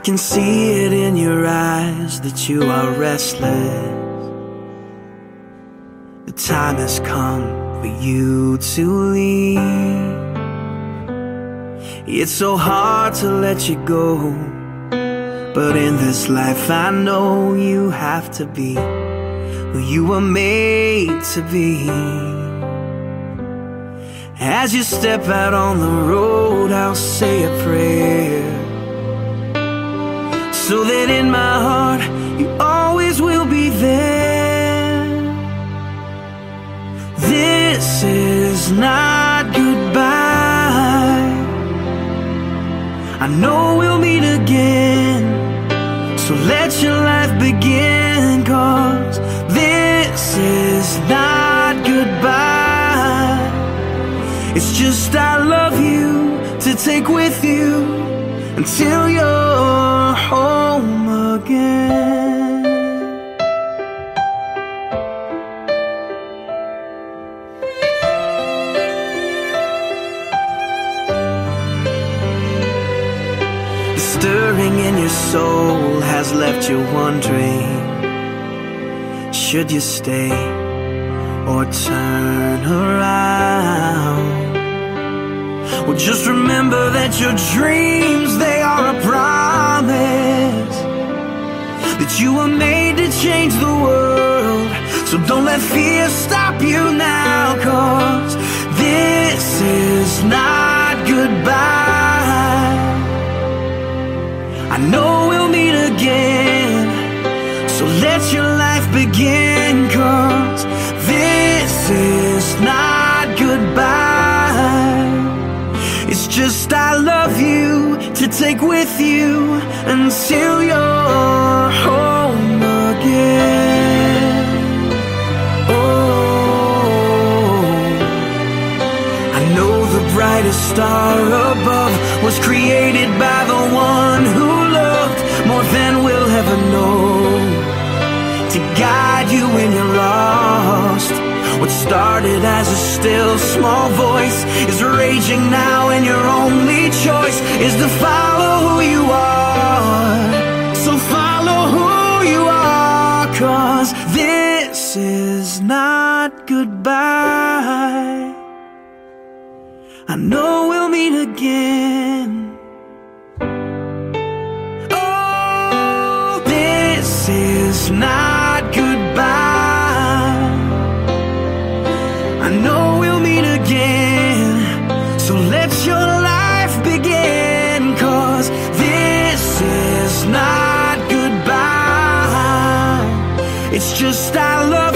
can see it in your eyes that you are restless. The time has come for you to leave. It's so hard to let you go, but in this life I know you have to be who you were made to be. As you step out on the road, I'll say a prayer, so that in my heart you always will be there. This is not goodbye. I know we'll meet again, so let your life begin, 'cause this is not goodbye. It's just I love you to take with you until you're home again. The stirring in your soul has left you wondering, should you stay or turn around? Well, just remember that your dreams, they are a promise, that you were made to change the world. So don't let fear stop you now, 'cause this is not goodbye. I know we'll meet again, so let your life begin, 'cause this is not goodbye. It's just I love you to take with you until you're home again. Oh, I know the brightest star above was created by the one who loved more than we'll ever know, to guide you when you're lost. What started as a still small voice is raging now, and your only choice is to follow who you are. So follow who you are, 'cause this is not goodbye. I know we'll meet again. Oh, this is not goodbye. I know we'll meet again, so let your life begin, 'cause this is not goodbye. It's just I love